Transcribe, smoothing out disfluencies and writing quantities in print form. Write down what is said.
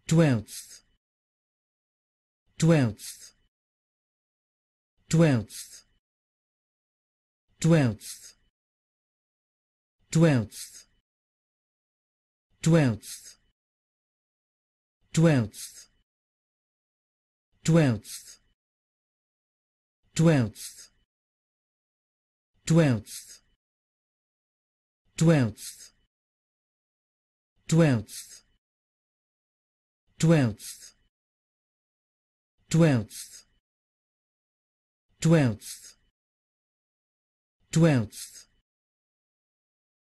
Twelfth, twelfth, twelfth, twelfth, twelfth, twelfth, twelfth, twelfth, twelfth, twelfth, twelfth, twelfth, twelfth, twelfth, twelfth, twelfth,